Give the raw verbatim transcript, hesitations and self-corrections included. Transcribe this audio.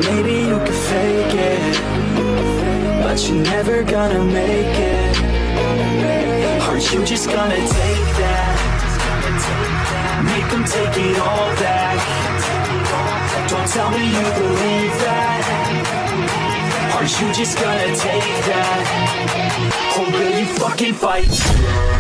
maybe you could fake it, but you're never gonna make it. Aren't you just gonna take that? Make them take it all back. Don't tell me you believe that. Aren't you just gonna take that? Or will you fucking fight?